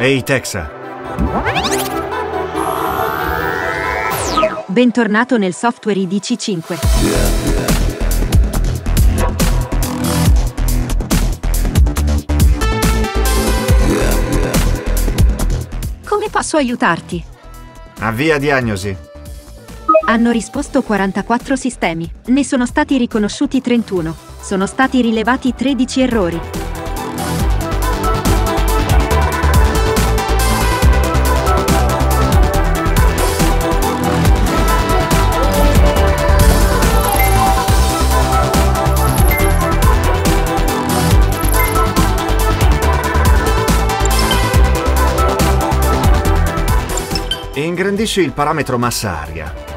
Ehi, Texa. Bentornato nel software IDC5. Come posso aiutarti? Avvia diagnosi. Hanno risposto 44 sistemi. Ne sono stati riconosciuti 31. Sono stati rilevati 13 errori. Ingrandisci il parametro massa aria.